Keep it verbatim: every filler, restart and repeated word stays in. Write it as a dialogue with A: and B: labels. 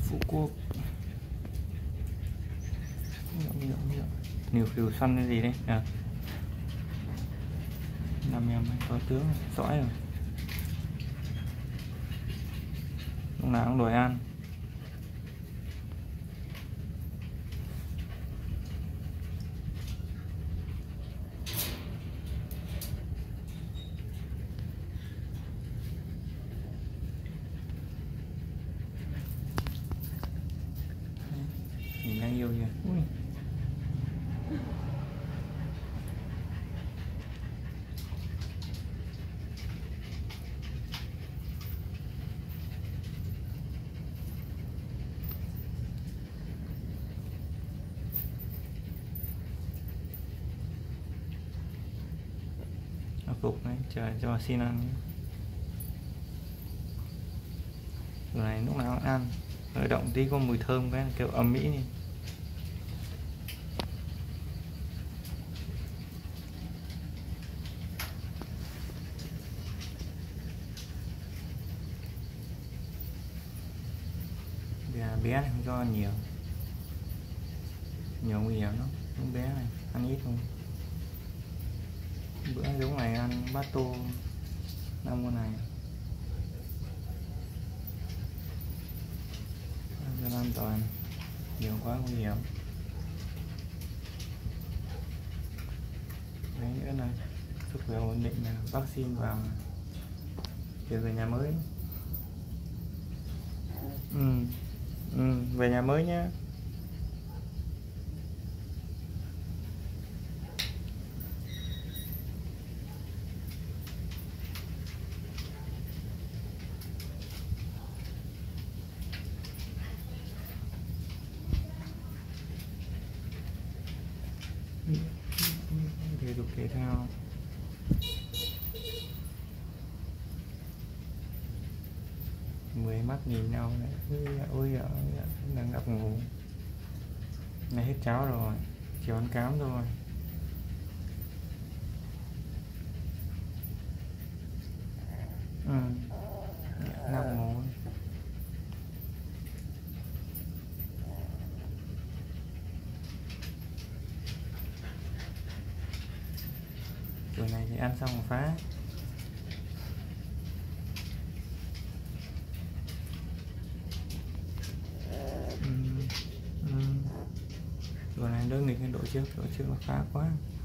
A: Phú Quốc. Nhiều phiêu xanh cái gì đấy à. Năm em có tướng sõi rồi, lúc nào cũng đòi ăn. Nhìn đang yêu kìa. Ui. Nó phục đấy, chờ cho xin ăn. Rồi này lúc nào cũng ăn. Rồi động tí có mùi thơm cái kêu ầm ĩ đi. Bé này không cho ăn nhiều, nhiều nguy hiểm lắm. Những bé này ăn ít thôi. Bữa giống này ăn bát tô năm con này cho an toàn, nhiều quá nguy hiểm. Đấy nữa là sức khỏe ổn định là vaccine vào chuyển về nhà mới. Ừ. Ừ, về nhà mới nhé. Thể dục thể thao. Mười mắt nhìn nhau này. Ôi ôi đang ngập ngủ. Này hết cháo rồi, chiều ăn cám rồi. Ừ. Ngập ngủ. Rồi này thì ăn xong một phá. Rồi này đỡ nghịch cái độ trước, độ trước nó phá quá.